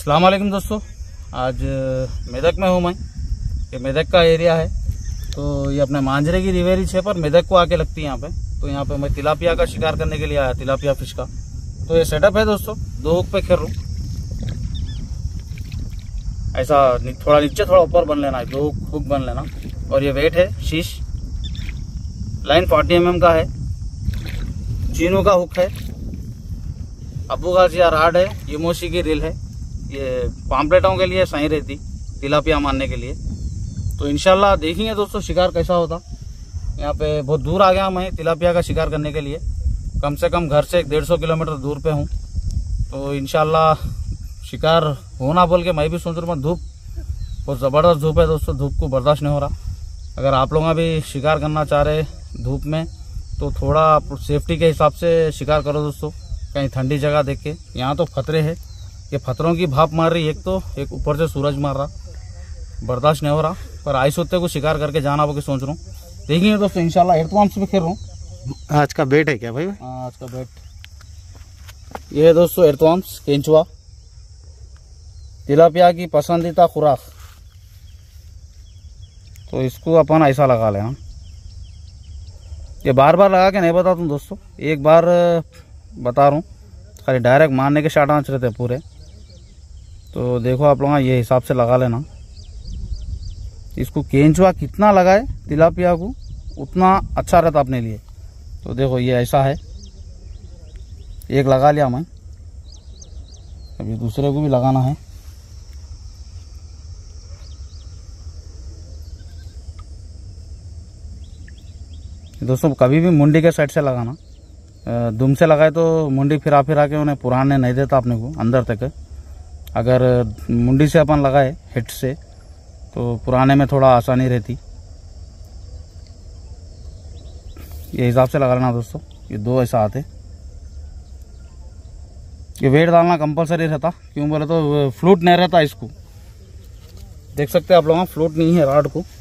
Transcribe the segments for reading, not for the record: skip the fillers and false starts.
अस्सलाम वालेकुम दोस्तों, आज मेदक में हूँ मैं। ये मेदक का एरिया है, तो ये अपने मांजरे की रिवेरी छे पर मेदक को आके लगती है यहाँ पे। तो यहाँ पे मैं तिलापिया का शिकार करने के लिए आया, तिलापिया फिश का। तो ये सेटअप है दोस्तों, 2 हुक पे खेल रहा हूँ। ऐसा थोड़ा नीचे थोड़ा ऊपर बन लेना है, 2 हुक बन लेना। और ये वेट है शीश, लाइन 40 mm का है, चीनू का हुक है, अबू गाजिया राड है, यमोशी की रील है। ये पाम्पलेटों के लिए सही रहती, तिलापिया मारने के लिए। तो इंशाल्लाह देखेंगे दोस्तों शिकार कैसा होता। यहाँ पे बहुत दूर आ गया मैं तिलापिया का शिकार करने के लिए, कम से कम घर से 150 किलोमीटर दूर पे हूँ। तो इंशाल्लाह शिकार होना बोल के मैं भी सोच रहा हूँ। धूप बहुत ज़बरदस्त धूप है दोस्तों, धूप को बर्दाश्त नहीं हो रहा। अगर आप लोग भी शिकार करना चाह रहे धूप में तो थोड़ा सेफ्टी के हिसाब से शिकार करो दोस्तों, कहीं ठंडी जगह देख के। यहाँ तो खतरे है, ये खतरों की भाप मार रही, एक ऊपर से सूरज मार रहा, बर्दाश्त नहीं हो रहा। पर आई सोते को शिकार करके जाना होगा सोच रहा हूँ। देखिए दोस्तों इंशाल्लाह एर्थवार्म्स पे खेल रहा हूँ। आज का बेट है क्या भाई? हाँ, आज का बेट ये है दोस्तों, एर्थवार्म्स केंचुआ, तिलापिया की पसंदीदा खुराक। तो इसको अपन ऐसा लगा लेना। ये बार बार लगा के नहीं बताता हूँ दोस्तों, एक बार बता रहा हूँ, खाली डायरेक्ट मारने के शॉट आंच रहते पूरे। तो देखो आप लोग ये हिसाब से लगा लेना। इसको केंचुआ कितना लगाए तिलापिया को उतना अच्छा रहता अपने लिए। तो देखो ये ऐसा है, एक लगा लिया मैं, अभी दूसरे को भी लगाना है। दोस्तों कभी भी मुंडी के साइड से लगाना, दुम से लगाए तो मुंडी फिरा के उन्हें पुराने नहीं देता अपने को अंदर तक। अगर मुंडी से अपन लगाए हिट से तो पुराने में थोड़ा आसानी रहती। ये हिसाब से लगा लेना दोस्तों। ये 2 ऐसा आते। ये वेट डालना कंपलसरी रहता, क्यों बोले तो फ्लूट नहीं रहता इसको। देख सकते हैं आप लोग, फ्लूट नहीं है राड को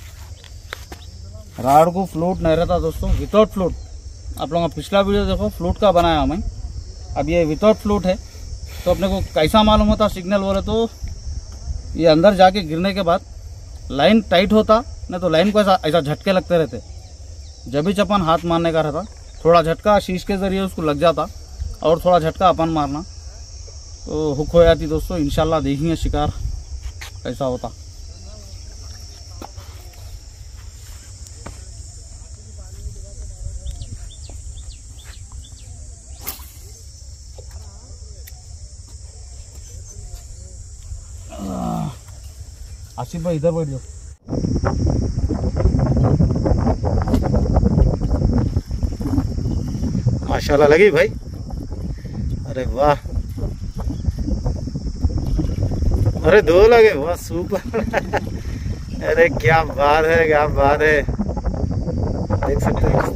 फ्लूट नहीं रहता दोस्तों, विदाउट फ्लूट। आप लोगों का पिछला वीडियो देखो, फ्लूट का बनाया मैं। अब ये विदाउट फ्लूट है, तो अपने को कैसा मालूम होता सिग्नल बोले तो ये अंदर जाके गिरने के बाद लाइन टाइट होता, नहीं तो लाइन को ऐसा झटके लगते रहते। जब भी चपन हाथ मारने का रहता, थोड़ा झटका शीश के जरिए उसको लग जाता और थोड़ा झटका अपन मारना तो हुक हो जाती दोस्तों। इंशाल्लाह देखेंगे शिकार कैसा होता। आसिफ भाई इधर बैठ जाओ। माशाल्लाह लगी भाई, अरे वाह, अरे 2 लगे, वाह सुपर। अरे क्या बात है, क्या बात है। देख सकते हैं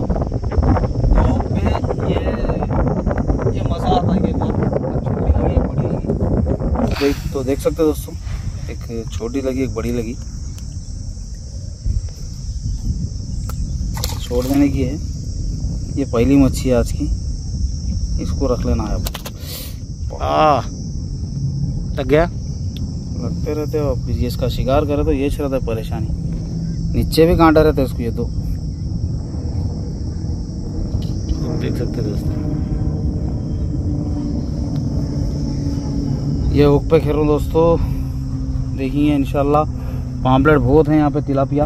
ये मजा आता है। तो देख सकते हो दोस्तों, एक छोटी लगी एक बड़ी लगी, छोड़ देने की है। ये पहली मच्छी है आज की, इसको रख लेना है अब। लग गया, लगते रहते हो। अब ये इसका शिकार करे तो ये रहता है परेशानी, नीचे भी कांटा रहता है इसको। ये दो देख सकते हैं दोस्तों, ये हुक पे खेल रहा हूँ दोस्तों। देखिए इंशाल्लाह पाम्पलेट बहुत है यहाँ पे तिलापिया।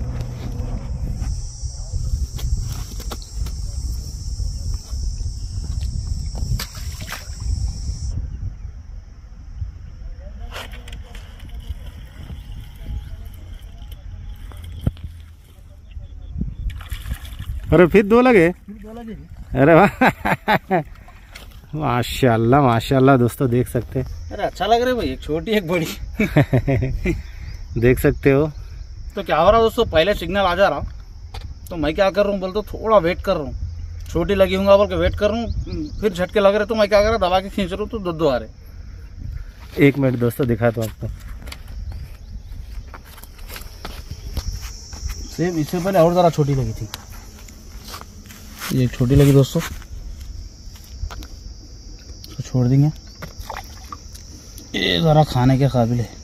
अरे फिर 2 लगे, अरे वाह। माशाल्लाह माशाल्लाह दोस्तों, देख सकते हैं। अरे अच्छा लग रहा है भाई, एक छोटी एक बड़ी। देख सकते हो। तो क्या हो रहा दोस्तों, पहले सिग्नल आ जा रहा तो मैं क्या कर रहा हूँ बोलते थोड़ा वेट कर रहा हूँ, छोटी लगी हूँ बोल के वेट कर रहा हूँ। फिर झटके लग रहे तो मैं क्या कर रहा, दबा के खींच रहा हूँ तो 2 आ रहे। 1 मिनट दोस्तों दिखा तो आपको, सेम इससे पहले और ज़रा छोटी लगी थी। ये छोटी लगी दोस्तों, तो छोड़ देंगे। ये ज़रा खाने के काबिल है।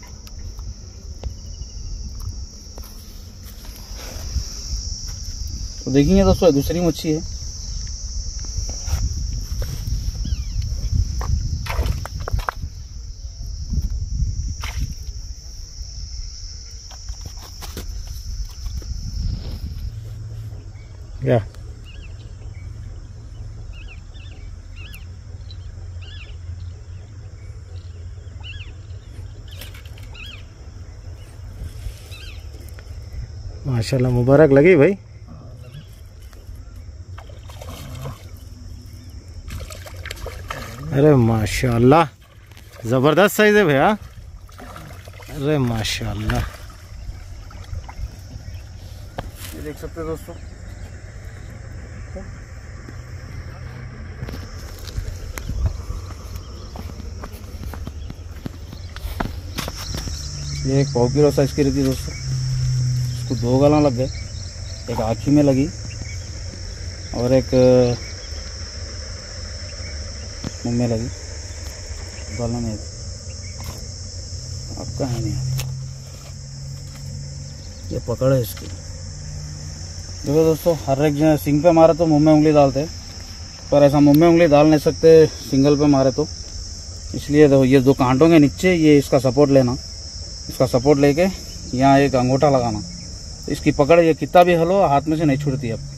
तो देखेंगे दोस्तों दूसरी मच्छी है। क्या माशाल्लाह, मुबारक लगी भाई। अरे माशाल्लाह, ज़बरदस्त साइज है भैया। अरे माशाल्लाह, ये देख सकते हैं दोस्तों। ये एक 100 किलो साइज की रहती दोस्तों। इसको 2 गाला लग गए, एक आँखी में लगी और एक मुँह में लगी। गाला में आपका है नहीं, ये पकड़ है इसकी। देखो दोस्तों, हर एक सिंग पे मारे तो मुंह में उंगली डालते, पर ऐसा मुंह में उंगली डाल नहीं सकते सिंगल पे मारे तो। इसलिए देखो, ये 2 कांटों के नीचे ये इसका सपोर्ट लेना, इसका सपोर्ट लेके यहाँ एक अंगूठा लगाना। इसकी पकड़ ये कितना भी हलो हाथ में से नहीं छूटती अब।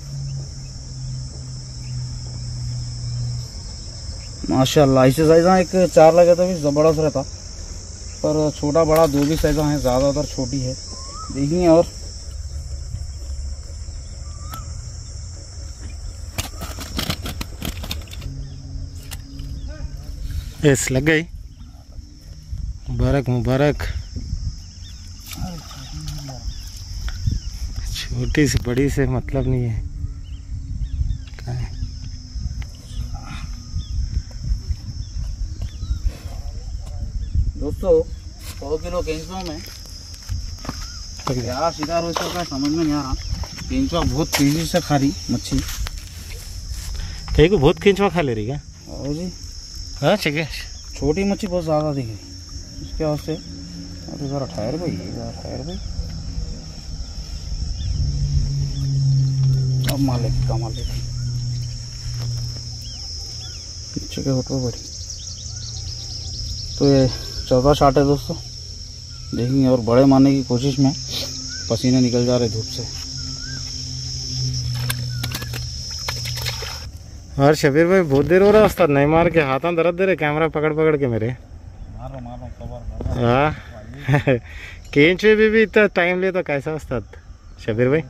माशाल्लाह, ऐसे साइज़ा एक 4 लगे तो भी ज़बरदस्त रहता, पर छोटा बड़ा 2 भी साइज़ा हैं, ज़्यादातर छोटी है। देखिए और एस लग गई। मुबारक मुबारक। छोटी से बड़ी से मतलब नहीं है। दोस्तों 100 किलो केंचुआ में क्या शिकार हो सकता है समझ में नहीं आ रहा। केंचुआ बहुत तेजी से खा रही मच्छी। कहीं को बहुत केंचुआ खा ले रही क्या? और जी हाँ ठीक है। छोटी मच्छी बहुत ज़्यादा दिख रही इसके वास्ते। अरे ज़रा ठहर भाई, ज़रा ठहर भाई। अब मालिक का मालिक पीछे के होटल बैठी। तो ये 14 शाट है दोस्तों, देखेंगे। और बड़े मारने की कोशिश में पसीने निकल जा रहे धूप से। और शबीर भाई बहुत देर हो रहा है उस्ताद, नहीं मार के हाथों दर्द दे रहे कैमरा पकड़ पकड़ के मेरे। मारो हाँ केंचुए भी इतना टाइम ले तो कैसा उस्ताद शबीर भाई?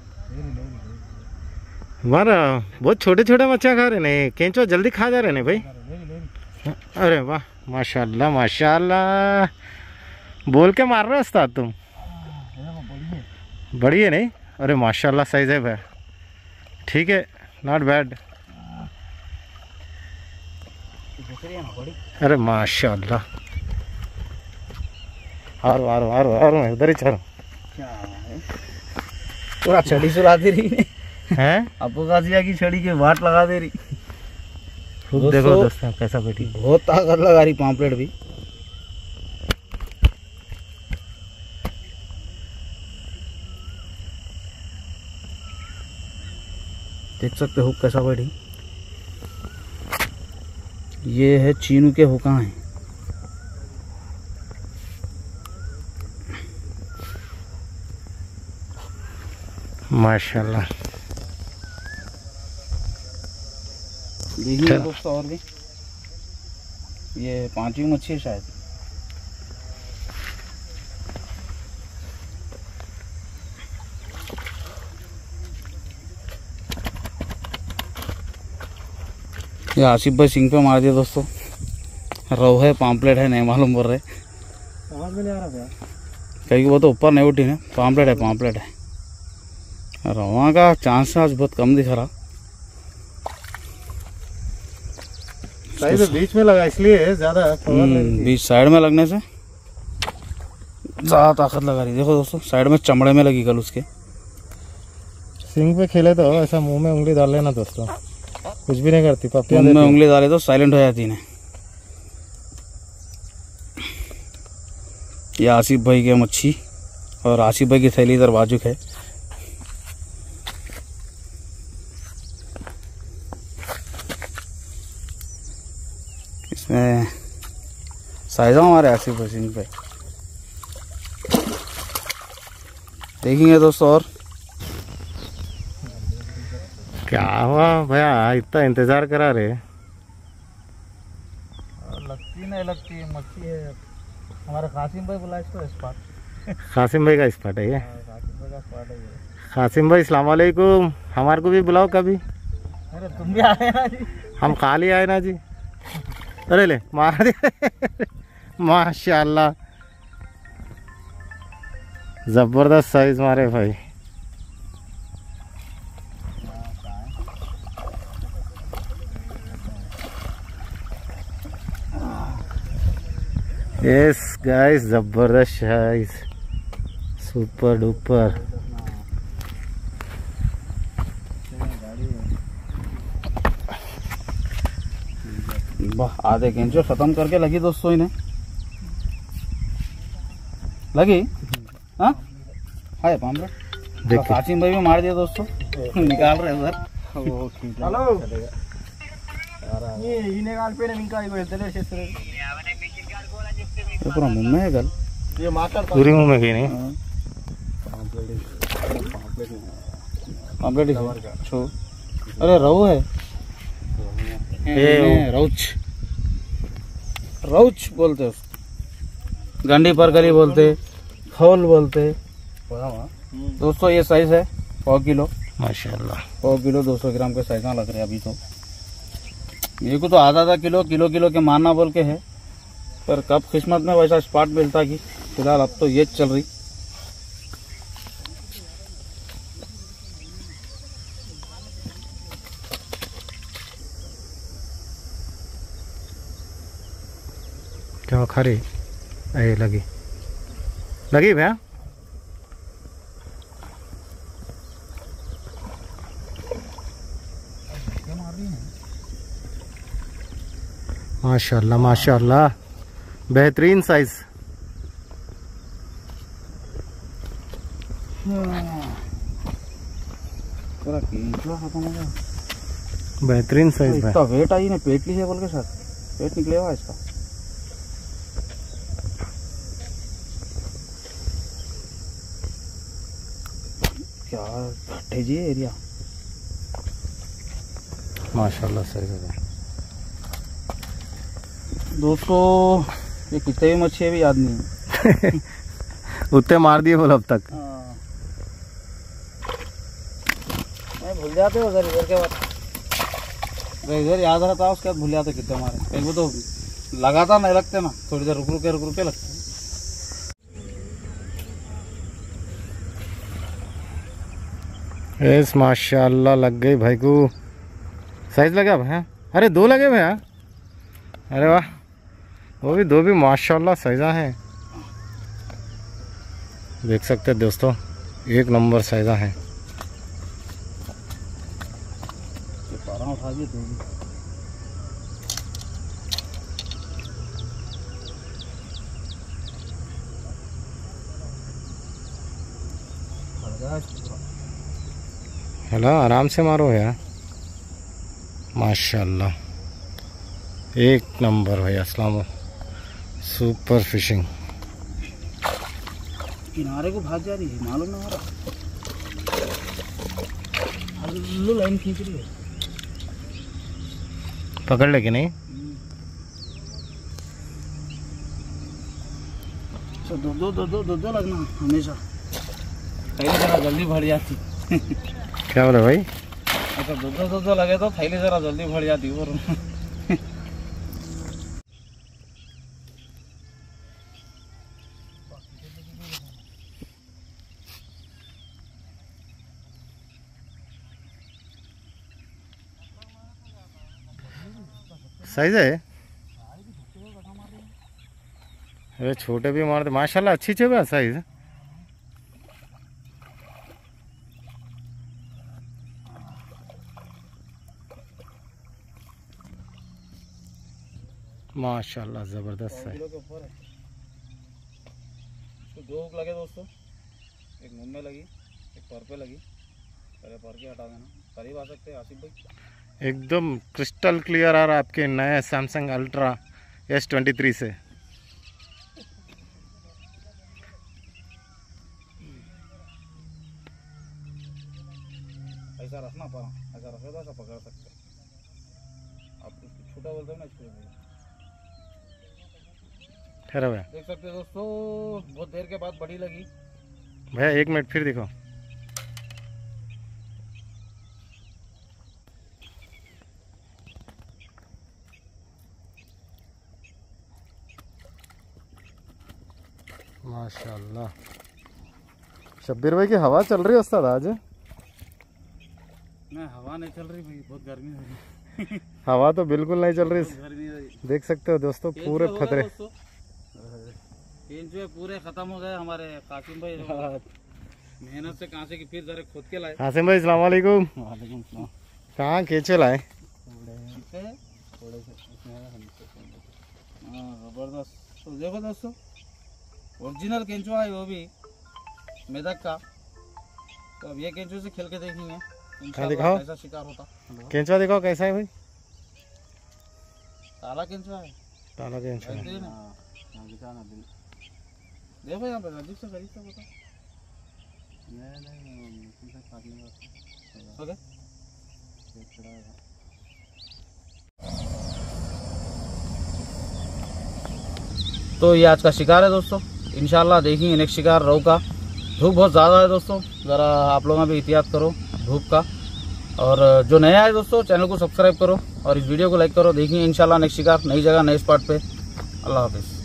हमारा बहुत छोटे छोटे मच्छा खा रहे नहीं, केंचुआ जल्दी खा जा रहे नहीं भाई। अरे वाह माशाल्लाह माशाल्लाह, बोल के मार रहे हो उस्ताद तुम। बड़ी है नहीं? अरे माशाल्लाह साइज है भाई, ठीक है, नॉट बैड। अरे माशाल्लाह, आरो आरो आरो आरो इधर ही चलो। क्या है पूरा छड़ी सुला दे रही है, आपको काजिया की छड़ी के वाट लगा दे रही। खुद देखो दोस्तों कैसा बैठी, बहुत ताकत लगा रही पाम्पलेट भी। देख सकते हो कैसा बैठी। ये है चीनू के हुक्का हैं। माशाल्लाह। देखिए दोस्तों, और भी ये 5वीं मच्छी है शायद। ये आसिफ भाई सिंग पे मार दिया दोस्तों। रोहू है पाम्पलेट है नहीं मालूम बोल रहे। समझ में नहीं आ रहा भैया, कहीं वो तो ऊपर नहीं उठी ना, पाम्पलेट है पाम्पलेट है। रोहू का चांस आज बहुत कम दिख रहा। साइड बीच में लगा इसलिए ज्यादा बीच साइड में लगने से ज़्यादा ताकत लगा रही। देखो दोस्तों, साइड में चमड़े में लगी कल उसके। सिंग पे खेले तो ऐसा मुंह में उंगली डाल लेना दोस्तों, कुछ भी नहीं करती। पपिया मुंह में उंगली डाले तो साइलेंट हो जाती है। ये आसिफ भाई की मच्छी और आसिफ भाई की थैली इधर बाजुक है। इसमें साइजा हमारे आसिफ भाई सिंह पे देखेंगे दोस्तों। और क्या हुआ भैया, इतना इंतजार करा रहे? लगती नहीं लगती मच्छी है। हमारे कासिम भाई बुला इसको स्पॉट। कासिम भाई का स्पॉट है ये। कासिम भाई का स्पॉट है ये। कासिम भाई अस्सलाम वालेकुम, हमारे को भी बुलाओ कभी। अरे तुम भी आए ना जी। हम खाली आए ना जी। अरे ले मार दे। माशाल्लाह जबरदस्त साइज मारे भाई। यस गाइस, जबरदस्त साइज, सुपर डुपर। वाह, आधे केंचो खत्म करके लगी दोस्तों इन्हें। लगी हाँ है पामरा। देखिए कासिम भाई भी मार दिया दोस्तों। निकाल रहे उधर। हेलो ये निकाल पे निकाल ये पूरा मुंह में है गल। ये माकर पूरी मुंह में गई नहीं। पापलेट छो। अरे रहू है ये रौच। रौच बोलते उसको, गंडी परगली बोलते, खौल बोलते। दोस्तों ये साइज है 100 किलो। माशाल्लाह 100 किलो 200 ग्राम के साइज लग रहे हैं अभी तो। मेरे को तो आधा किलो किलो के मारना बोल के है, पर कब किस्मत में वैसा स्पॉट मिलता कि फिलहाल अब तो ये चल रही। क्या खा रही? अरे लगी लगी भैया। माशाल्लाह माशाल्लाह, बेहतरीन साइज। बेहतरीन साइज। इसका वेट आई ना, पेट ली है बोल के सर, पेट निकलेगा इसका। क्या घट्टे जी एरिया। माशाल्लाह साइज है दोस्तों। ये कितने भी मच्छी है भी याद नहीं। उतने मार दिए बोल अब तक। मैं भूल जाते हो उधर इधर के बाद। इधर याद रहता उसके बाद भूल जाते कितने हमारे। एक वो तो लगातार नहीं लगते ना, थोड़ी देर रुक रुक के लगते। यस माशाल्लाह लग गई भाई को। साइज लगा भैया? अरे 2 लगे भैया। अरे वाह, वो भी 2 भी माशाल्लाह साइजा है। देख सकते हैं दोस्तों, 1 नंबर साइजा है। उठा दिए हेलो, आराम से मारो यार। माशाल्लाह 1 नंबर भाई। अस्सलाम, सुपर फिशिंग। किनारे को भाग जा रही है, मालूम ना हो रहा। लाइन खींच रही है। पकड़ लेगी नहीं? तो दो लगना हमेशा। थैली जरा जल्दी भर जाती। क्या बोले भाई? अच्छा दो लगे तो थैली जरा जल्दी भर जाती। और साइज है। अरे छोटे भी मारते माशाल्लाह, अच्छी चाहिए साइज। माशाल्लाह जबरदस्त है। तो 2 हुक लगे दोस्तों, एक मुंह में लगी, एक पर पे लगी। पहले पर के हटा देना। करीब आ सकते हैं आसिफ भाई। एकदम क्रिस्टल क्लियर आ रहा है आपके नए सैमसंग अल्ट्रा S23 से। ऐसा रखना पड़ा, ऐसा रखे तो ऐसा पकड़ सकते हैं आप। इसको छोटा बोलते हो ना, इसको ठहरा भैया, देख सकते हो दोस्तों, बहुत देर के बाद बड़ी लगी। भैया 1 मिनट फिर दिखो। माशाल्लाह। शब्बीर भाई की हवा चल रही है उस्ताद आज? नहीं, हवा नहीं चल रही भाई, बहुत गर्मी हो रही। हवा तो बिल्कुल नहीं चल रही। गर्मी हो रही। देख सकते हो दोस्तों, पूरे फतरे जो है पूरे खत्म हो गए हमारे। कासिम भाई मेहनत से कहाँ से कि फिर जरा खुद के लाए। कासिम भाई अस्सलाम वालेकुम। वालेकुम सलाम। कहाँ केंचुए लाए? जबरदस्त। तो देखो दोस्तों, ओरिजिनल केंचुआ है वो भी मेदक का। तो अब ये केंचुए से खेल के देखेंगे दिखाओ कैसा शिकार होता। केंचुआ दिखाओ कैसा है भाई? काला केंचुआ है, काला केंचुआ है। देखो यहाँ पे नजदीक से करीब से बता। ओके। तो ये आज का शिकार है दोस्तों। इंशाल्लाह देखेंगे नेक्स्ट शिकार रोहू का। धूप बहुत ज़्यादा है दोस्तों, ज़रा आप लोगों भी एहतियात करो धूप का। और जो नया है दोस्तों, चैनल को सब्सक्राइब करो और इस वीडियो को लाइक करो। देखेंगे इंशाल्लाह नेक्स्ट शिकार नई जगह नए स्पॉट पे। अल्लाह हाफिज़।